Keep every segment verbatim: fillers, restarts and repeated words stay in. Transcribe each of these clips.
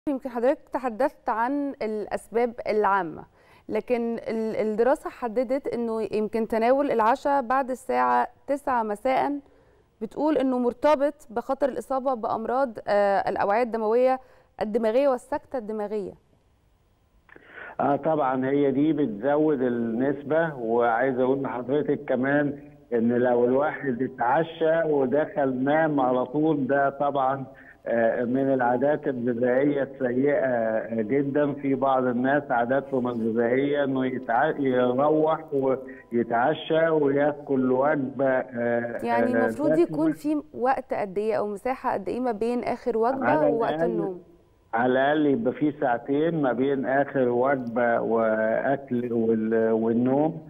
يمكن حضرتك تحدثت عن الأسباب العامة، لكن الدراسة حددت أنه يمكن تناول العشاء بعد الساعة تسعة مساء بتقول أنه مرتبط بخطر الإصابة بأمراض الأوعية الدموية الدماغية والسكتة الدماغية. اه طبعا هي دي بتزود النسبة، وعايز اقول لحضرتك كمان ان لو الواحد اتعشى ودخل نام على طول ده طبعا من العادات الغذائية السيئة جدا. في بعض الناس عاداتهم الغذائية انه يروح ويتعشى وياكل وجبة. يعني المفروض يكون في وقت قد ايه او مساحة قد ايه ما بين اخر وجبة ووقت النوم؟ على الاقل يبقى في ساعتين ما بين اخر وجبة واكل والنوم.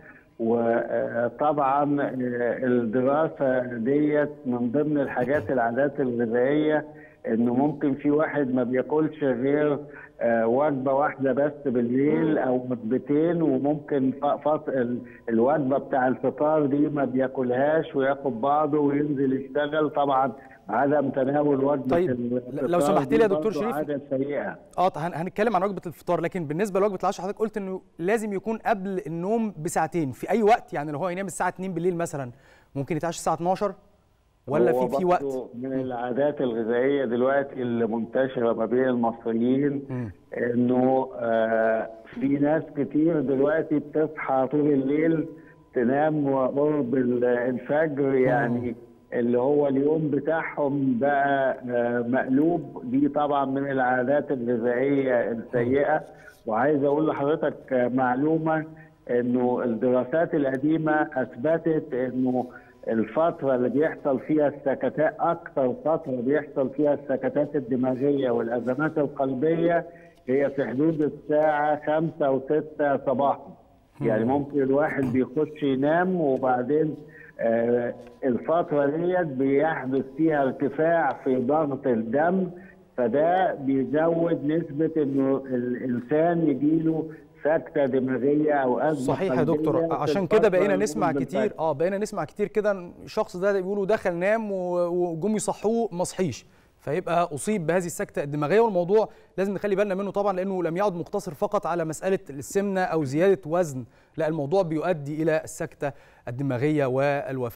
وطبعا الدراسة ديت من ضمن الحاجات العادات الغذائية انه ممكن في واحد ما بياكلش غير وجبه واحده بس بالليل او وجبتين، وممكن الوجبه بتاع الفطار دي ما بياكلهاش وياخد بعضه وينزل يشتغل. طبعا عدم تناول وجبه طيب الفطار لو سمحت لي يا دكتور شريف، عاده سيئه. اه هنتكلم عن وجبه الفطار، لكن بالنسبه لوجبه العشاء حضرتك قلت انه لازم يكون قبل النوم بساعتين في اي وقت، يعني لو هو ينام الساعه اتنين بالليل مثلا ممكن يتعشى الساعه اتناشر ولا في في وقت؟ من العادات الغذائيه دلوقتي اللي منتشره ما بين المصريين م. انه آه في ناس كتير دلوقتي بتصحى طول الليل تنام قرب الفجر، يعني م. اللي هو اليوم بتاعهم بقى آه مقلوب. دي طبعا من العادات الغذائيه السيئه. وعايز اقول لحضرتك معلومه انه الدراسات القديمه اثبتت انه الفترة اللي بيحصل فيها السكتات، أكثر فترة بيحصل فيها السكتات الدماغية والأزمات القلبية هي في حدود الساعة خمسة وستة صباحا. يعني ممكن الواحد بيخش ينام وبعدين آه الفترة ديت بيحدث فيها ارتفاع في ضغط الدم، فده بيزود نسبة إنه الإنسان يجيله سكتة دماغية أو أزمة. صحيح يا دكتور، عشان كده بقينا نسمع كتير اه بقينا نسمع كتير كده الشخص ده بيقولوا دخل نام وجم يصحوه ما صحيش، فيبقى أصيب بهذه السكتة الدماغية. والموضوع لازم نخلي بالنا منه طبعا، لأنه لم يعد مقتصر فقط على مسألة السمنة أو زيادة وزن، لا الموضوع بيؤدي إلى السكتة الدماغية والوفاة.